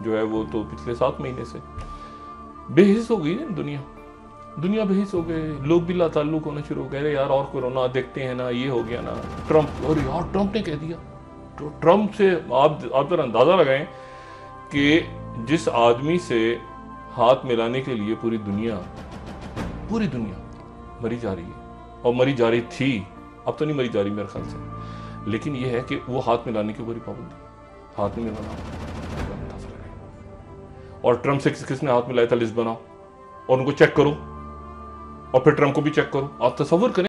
जो है वो तो पिछले 7 महीने से बेहिस हो गई ना दुनिया बेहिस हो गए, लोग भी लाताल्लुक होना शुरू हो गए। अरे यार और कोरोना देखते हैं ना, ये हो गया ना, ट्रम्प, और यार ट्रम्प ने कह दिया। तो ट्रम्प से आप जरा अंदाजा लगाएं कि जिस आदमी से हाथ मिलाने के लिए पूरी दुनिया मरी जा रही है, और मरी जा रही थी, अब तो नहीं मरी जा रही मेरे ख्याल से, लेकिन यह है कि वो हाथ मिलाने की पूरी पाबंदी, हाथ नहीं मिलाना। और ट्रम्प से किसने हाथ मिलाया था, लिस्ट बनाओ और उनको चेक करो, और फिर ट्रम्प को भी चेक करो। आप तसव्वुर करें